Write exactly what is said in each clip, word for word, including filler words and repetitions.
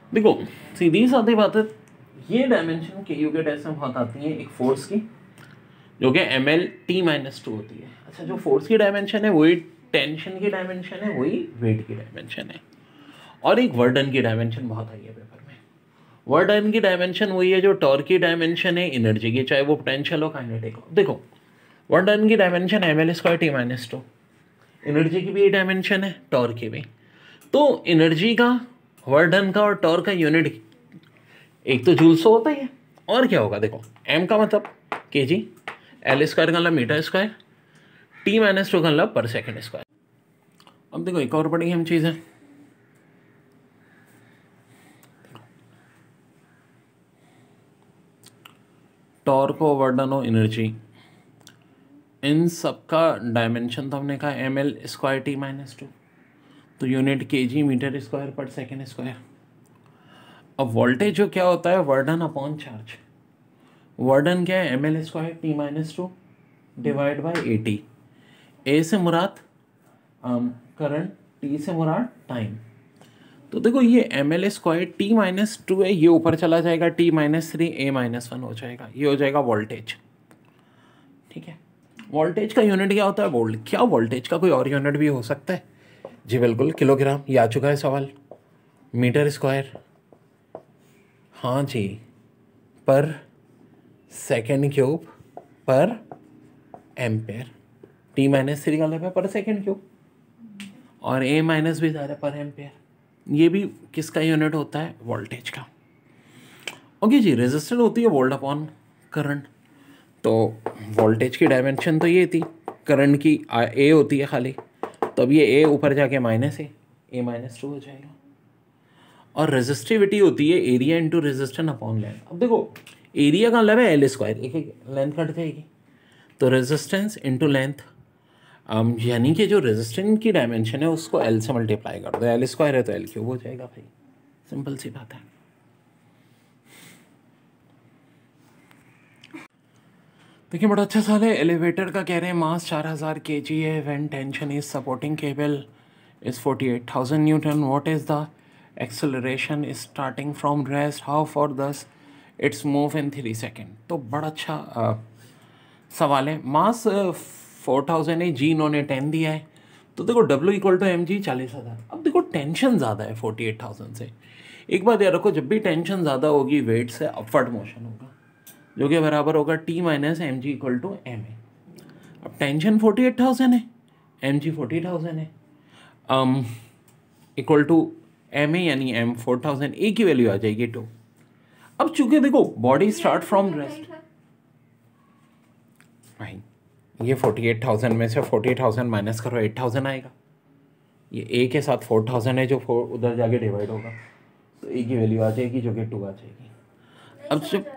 देखो सीधी सादी बात है, ये डायमेंशन के यू के टेस्ट में बहुत आती है, एक फोर्स की जो कि M L T minus two होती है। अच्छा, जो फोर्स की डायमेंशन है वही टेंशन की डायमेंशन है, वही वेट की डायमेंशन है। और एक वर्डन की डायमेंशन बहुत आई है पेपर में। वर्डन की डायमेंशन वही है जो टॉर्क की डायमेंशन है एनर्जी की, चाहे वो पोटेंशियल हो काइनेटिक हो। देखो वर्डन की dimension M L square T minus two, energy की भी डायमेंशन है, टॉर्क की भी। तो एनर्जी का, वर्डन का और टॉर्क का यूनिट एक तो जूल्स होता ही है, और क्या होगा देखो, एम का मतलब के जी, एल स्क्वायर का मतलब metre square, T minus two का मतलब पर सेकेंड स्क्वायर। अब देखो एक और बड़ी अहम चीज़ है, टॉर्क हो, वर्डन हो, एनर्जी, इन सब का डायमेंशन तो हमने कहा M L square T minus two, तो unit K G metre square पर सेकेंड स्क्वायर। अब वोल्टेज जो क्या होता है, वर्डन अपॉन चार्ज। वर्डन क्या है, M L square T minus two divide by A T. A से मुराद करंट, टी से मुराद टाइम। तो देखो ये M L square T minus two है, ये ऊपर चला जाएगा T minus three, A minus one हो जाएगा, ये हो जाएगा वोल्टेज। ठीक है, वोल्टेज का यूनिट क्या होता है, वोल्ट। क्या वोल्टेज का कोई और यूनिट भी हो सकता है? जी बिल्कुल, किलोग्राम। ये आ चुका है सवाल। मीटर स्क्वायर, हाँ जी, पर सेकेंड क्यूब पर एम्पेयर। टी माइनस थ्री का मतलब है पर सेकेंड क्यूब, और ए माइनस भी जा रहा है पर एम्पेयर। ये भी किसका यूनिट होता है, वोल्टेज का। ओके जी, रेजिस्टर होती है वोल्ट अपॉन करंट। तो वोल्टेज की डायमेंशन तो ये थी, करंट की ए होती है खाली, तो अब ये ए ऊपर जाके minus A, A minus two हो जाएगा। और रेजिस्टिविटी होती है area into resistance upon length. अब देखो एरिया का मतलब है एल स्क्वायर, एक एक लेंथ कट जाएगी, तो रेजिस्टेंस इंटू लेंथ, यानी कि जो रेजिस्टेंस की डायमेंशन है उसको एल से मल्टीप्लाई कर दो, एल स्क्वायर है तो एल क्यूब हो जाएगा भाई, सिंपल सी बात है। देखिए बड़ा अच्छा सवाल है, एलिवेटर का कह रहे हैं मास चार हज़ार के जी है, when tension is supporting cable is forty eight thousand newton, what is the acceleration is starting from rest, how far does its move in three second. तो बड़ा अच्छा आ, सवाल है। मास फोर थाउजेंड है, जी इन्होंने ten दिया है, तो देखो W equal to M G चालीस हज़ार। अब देखो टेंशन ज़्यादा है फोर्टी एट थाउजेंड से, एक बात याद रखो, जब भी टेंशन ज़्यादा होगी वेट से अपवर्ड मोशन होगा, जो कि बराबर होगा T minus M G equal to M A. अब टेंशन फोर्टी एट थाउजेंड है, एम जी फोर्टी थाउजेंड है, इक्वल टू एम ए यानी एम फोर थाउजेंड, ए की वैल्यू आ जाएगी टू। अब चूंकि देखो बॉडी स्टार्ट फ्रॉम रेस्ट, भाई ये फोर्टी एट थाउजेंड में से फोर्टी एट थाउजेंड माइनस करो, एट थाउजेंड आएगा, ये ए के साथ फोर थाउजेंड है जो फोर उधर जाके डिवाइड होगा, तो ए की वैल्यू आ जाएगी जो कि टू आ जाएगी। अब जब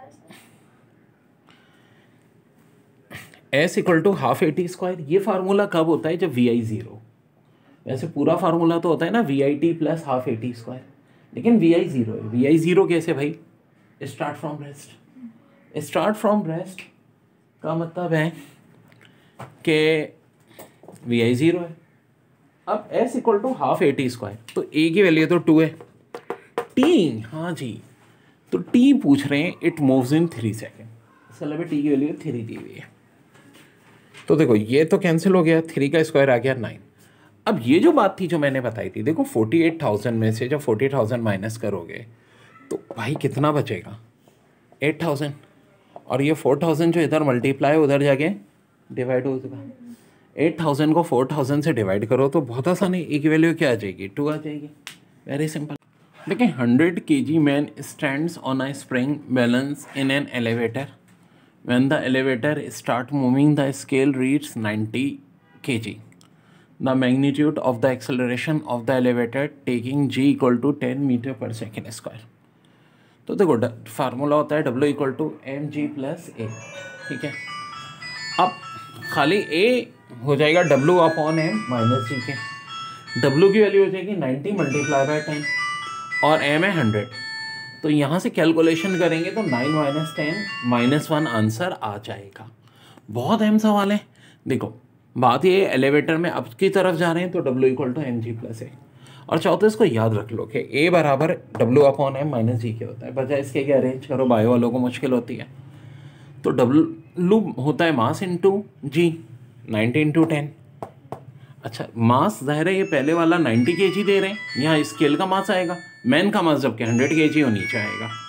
S equal to half A T square, ये फार्मूला कब होता है, जब वी आई जीरो, वैसे पूरा फार्मूला तो होता है ना V I T plus half A T square, लेकिन वी आई जीरो है। वी आई जीरो कैसे भाई, start from rest. Start from rest का मतलब है कि वी आई जीरो है। अब S equal to half A T square, तो ए की वैल्यू तो टू है, टी, हाँ जी, तो टी पूछ रहे हैं it moves in three second, इसका मतलब टी की वैल्यू थ्री दी हुई है। तो देखो ये तो कैंसिल हो गया, थ्री का स्क्वायर आ गया नाइन। अब ये जो बात थी जो मैंने बताई थी, देखो फोर्टी एट थाउजेंड में से जब फोर्टी थाउजेंड माइनस करोगे तो भाई कितना बचेगा, एट थाउजेंड, और ये फोर थाउजेंड जो इधर मल्टीप्लाई उधर जाके डिवाइड हो चुका। एट थाउजेंड को फोर थाउजेंड से डिवाइड करो तो बहुत आसान है, ए की वैल्यू क्या आ जाएगी, टू आ जाएगी, वेरी सिंपल। देखिए hundred K G man stands on a spring balance in an elevator, when the elevator start moving the scale reaches ninety kilograms, the magnitude of the acceleration of the elevator taking g equal to ten meter per second square। तो देखो formula होता है w equal to M G plus A, ठीक है। अब खाली a हो जाएगा w upon M minus G के, w की वैल्यू हो जाएगी नाइन्टी मल्टीप्लाई बाय टेन, और m है हंड्रेड, तो यहाँ से कैलकुलेशन करेंगे तो nine minus ten minus one answer आ जाएगा। बहुत अहम सवाल है। देखो बात ये एलिवेटर में अब की तरफ जा रहे हैं तो W equal to M G plus है, और चौथा इसको याद रख लो कि ए बराबर W upon M minus G के होता है, बजाय इसके कि अरेंज करो, बायो वालों को मुश्किल होती है। तो डब्ल्यू होता है mass into G, ninety into ten. अच्छा मास जाहिर है ये पहले वाला नाइन्टी के जी दे रहे हैं, यहाँ स्केल का मास आएगा, मैन का मास जबकि हंड्रेड के जी और नीचे आएगा।